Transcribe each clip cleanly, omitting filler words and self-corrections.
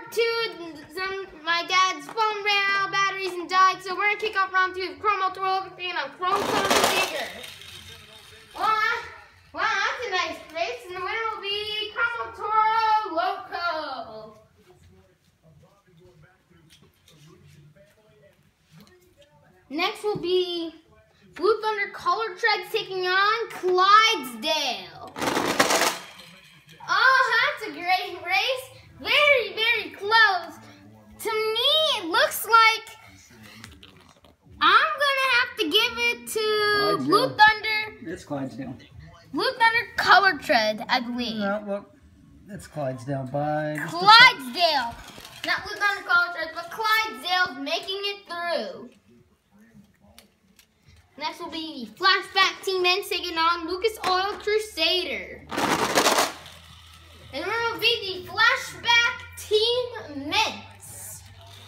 round two. My dad's phone ran out of batteries and died, so we're gonna kick off round two with Chrome Ultra and on Chrome Thunder Digger. Wow, that's a nice race, and the winner will be Chrome Toro Loco. Next will be Blue Thunder Color Treads taking on Clydesdale. Oh, that's a great race. Very, very close. To me, it looks like I'm going to have to give it to Blue Thunder. It's Clydesdale. Blue Thunder Color Tread, I believe. No, look, it's Clydesdale by Clydesdale. Not Blue Thunder Color Tread, but Clydesdale's making it through. Next will be the Flashback Team Men taking on Lucas Oil Crusader. And then will be the Flashback Team Men's.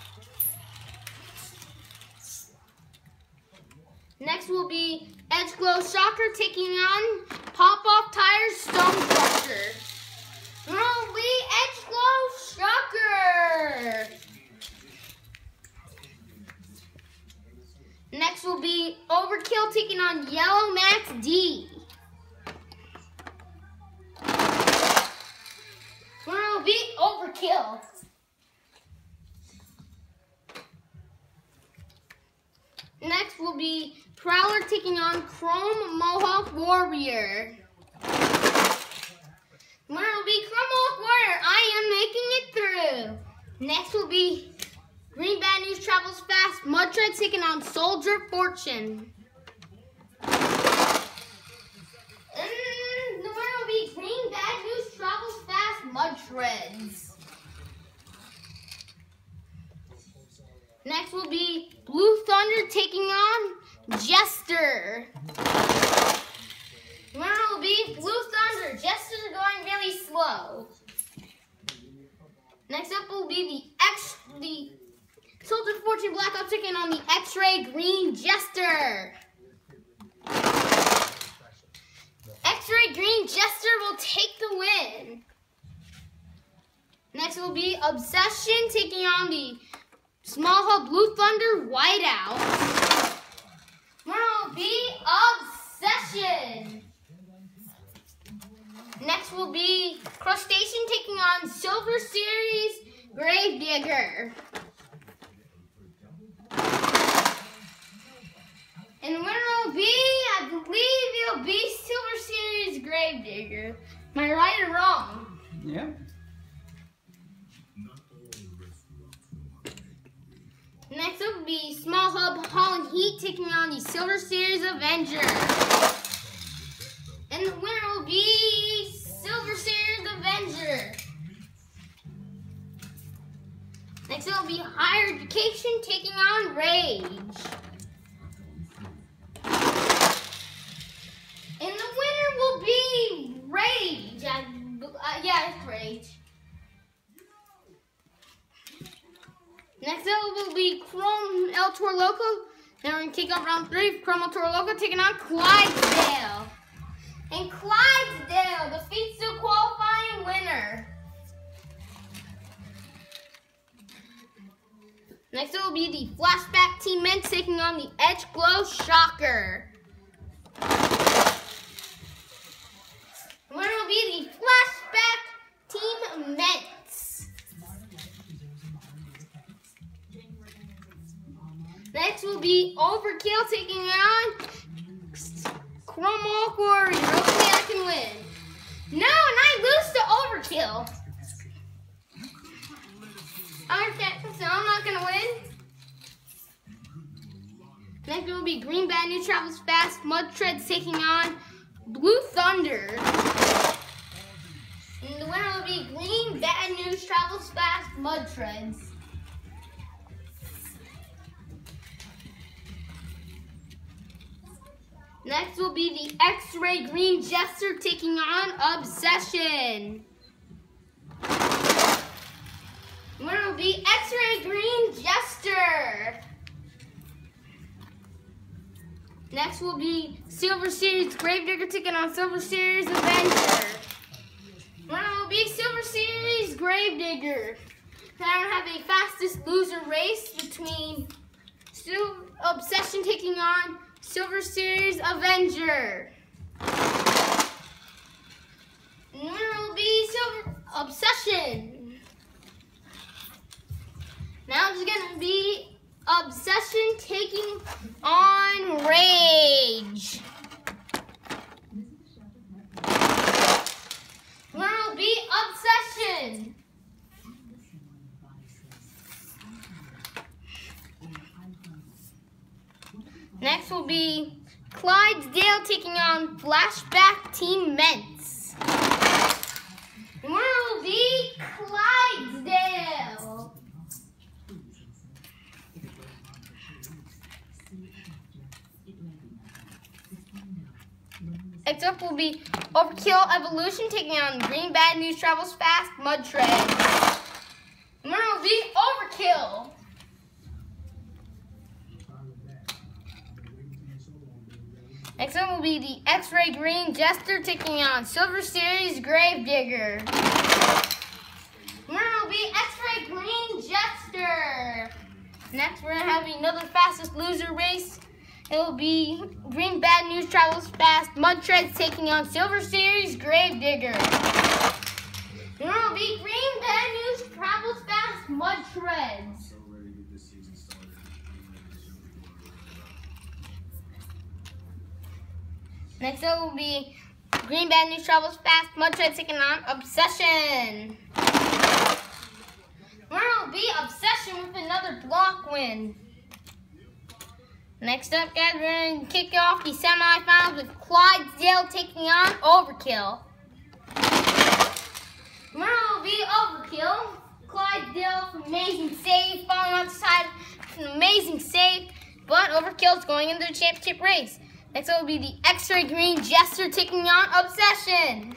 Next will be Edge Glow Shocker taking on Pop Off Tires Stone Crusher. And then will be Edge Glow Shocker. Next will be Overkill taking on Yellow Max D. Winner will be Overkill. Next will be Prowler taking on Chrome Mohawk Warrior. Winner will be Chrome Mohawk Warrior. I am making it through. Next will be Green Bad News Travels Fast Mud Tread taking on Soldier Fortune. And the winner will be Green Bad News Travels Fast Mud Treads. Next will be Blue Thunder taking on Jester. The winner will be Blue Thunder. Jester's going really slow. Next up will be the Soldier Fortune Black Ops taking on the X-Ray Green Jester. X-Ray Green Jester will take the win. Next will be Obsession taking on the Small Hub Blue Thunder Whiteout. Winner will be Obsession. Next will be Crustacean taking on Silver Series Gravedigger. And the winner will be, I believe it'll be Silver Series Gravedigger. Am I right or wrong? Yeah. Next up will be Small Hub Holland Heat taking on the Silver Series Avenger. And the winner will be Silver Series Avenger. Next up will be Higher Education taking on Rage. And the winner will be Rage. Yeah, it's Rage. Next up will be Chrome El Toro Loco. Then we're going to kick off round three. Chrome El Toro Loco taking on Clydesdale. And Clydesdale defeats the qualifying winner. Next it will be the Flashback Team Men taking on the Edge Glow Shocker. The winner will be the Flashback Team Men. Next will be Overkill taking on Chrome Mohawk Warrior. Hopefully I can win. No, and I lose to Overkill. Okay, so I'm not going to win. Next will be Green Bad News Travels Fast Mud Treads taking on Blue Thunder. And the winner will be Green Bad News Travels Fast Mud Treads. Next will be the X-Ray Green Jester taking on Obsession. The winner will be X-Ray Green Jester. Next will be Silver Series Gravedigger taking on Silver Series Avenger. The winner will be Silver Series Gravedigger. Then we're gonna have a fastest loser race between Obsession taking on Silver Series Avenger. And the winner will be Obsession. Now it's gonna be Obsession taking on Rage. The winner will be Obsession. Next will be Clydesdale taking on Flashback Team Ments. The winner will be Clydesdale. Next up will be Overkill Evolution taking on Green Bad News Travels Fast Mud Tread. The winner will be Overkill. Next up will be the X-Ray Green Jester taking on Silver Series Gravedigger. The winner will be X-Ray Green Jester. Next, we're going to have another fastest loser race. It will be Green Bad News Travels Fast Mud Treads taking on Silver Series Gravedigger. The winner will be Green Bad News Travels Fast Mud Treads. Next up will be Green Bad News Travels Fast Mud Treads taking on Obsession. The winner will be Obsession with another block win. Next up, guys, we're going to kick off the semifinals with Clydesdale taking on Overkill. The winner will be Overkill. Clydesdale, amazing save, falling off the side, an amazing save, but Overkill is going into the championship race. Next up will be the X-Ray Green Jester taking on Obsession.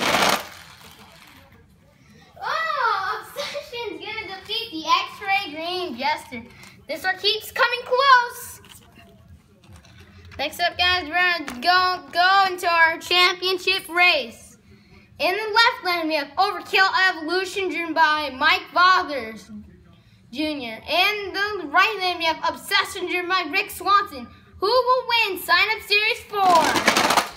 Oh, Obsession's going to defeat the X-Ray Green Jester. This one keeps coming close. Next up, guys, we're going to go into our championship race. In the left lane, we have Overkill Evolution driven by Mike Bothers Jr. In the right lane, we have Obsession driven by Rick Swanson. Who will win Sign Up Series 4?